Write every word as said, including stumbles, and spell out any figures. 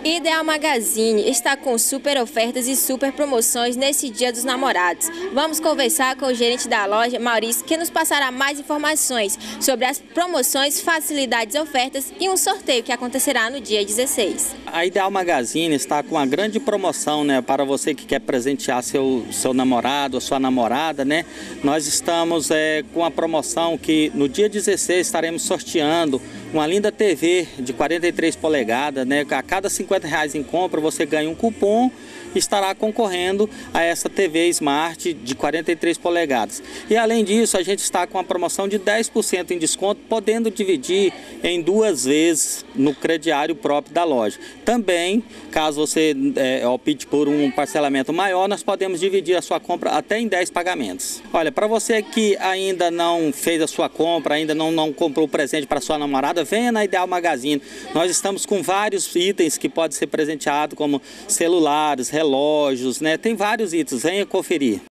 Ideal Magazine está com super ofertas e super promoções nesse Dia dos Namorados. Vamos conversar com o gerente da loja, Maurício, que nos passará mais informações sobre as promoções, facilidades, ofertas e um sorteio que acontecerá no dia dezesseis. A Ideal Magazine está com uma grande promoção, né, para você que quer presentear seu, seu namorado ou sua namorada, né? Nós estamos é, com a promoção que no dia dezesseis estaremos sorteando uma linda T V de quarenta e três polegadas, né? A cada cinquenta reais em compra você ganha um cupom e estará concorrendo a essa T V Smart de quarenta e três polegadas. E além disso, a gente está com uma promoção de dez por cento em desconto, podendo dividir em duas vezes no crediário próprio da loja. Também, caso você é, opte por um parcelamento maior, nós podemos dividir a sua compra até em dez pagamentos. Olha, para você que ainda não fez a sua compra, ainda não, não comprou o presente para sua namorada, venha na Ideal Magazine. Nós estamos com vários itens que podem ser presenteados, como celulares, relógios, né? Tem vários itens, venha conferir.